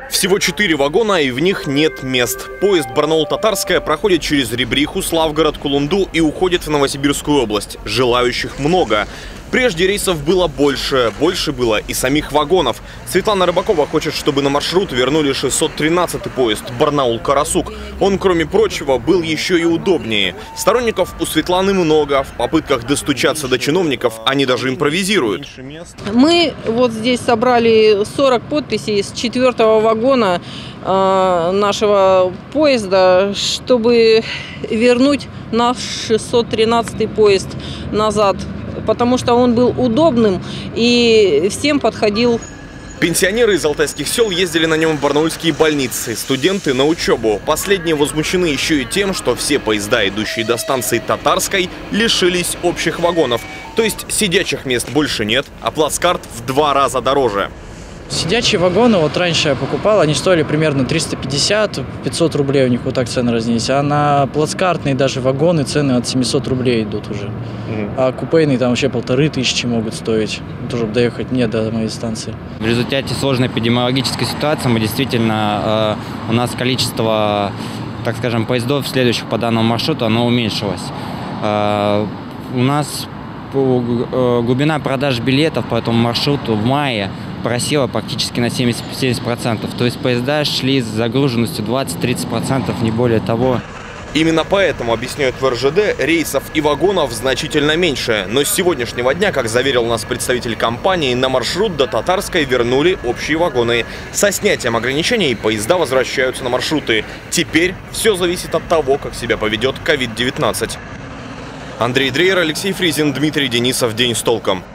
Всего 4 вагона, и в них нет мест. Поезд Барнаул-Татарская проходит через Ребриху, Славгород, Кулунду и уходит в Новосибирскую область. Желающих много. Прежде рейсов было больше было и самих вагонов. Светлана Рыбакова хочет, чтобы на маршрут вернули 613-й поезд Барнаул-Карасук. Он, кроме прочего, был еще и удобнее. Сторонников у Светланы много. В попытках достучаться до чиновников они даже импровизируют. Мы вот здесь собрали 40 подписей с 4-го вагона нашего поезда, чтобы вернуть наш 613-й поезд назад. Потому что он был удобным и всем подходил. Пенсионеры из алтайских сел ездили на нем в барнаульские больницы, студенты на учебу. Последние возмущены еще и тем, что все поезда, идущие до станции Татарской, лишились общих вагонов. То есть сидячих мест больше нет, а плацкарт в 2 раза дороже. Сидячие вагоны, вот раньше я покупал, они стоили примерно 350-500 рублей, у них вот так цены разнились. А на плацкартные даже вагоны цены от 700 рублей идут уже. А купейные там вообще 1500 могут стоить, чтобы доехать мне до моей станции. В результате сложной эпидемиологической ситуации мы действительно, у нас количество, так скажем, поездов, следующих по данному маршруту, оно уменьшилось. У нас глубина продаж билетов по этому маршруту в мае просела практически на 70%. То есть поезда шли с загруженностью 20-30%, не более того. Именно поэтому, объясняют в РЖД, рейсов и вагонов значительно меньше. Но с сегодняшнего дня, как заверил нас представитель компании, на маршрут до Татарской вернули общие вагоны. Со снятием ограничений поезда возвращаются на маршруты. Теперь все зависит от того, как себя поведет COVID-19. Андрей Дрейер, Алексей Фризин, Дмитрий Денисов. День с толком.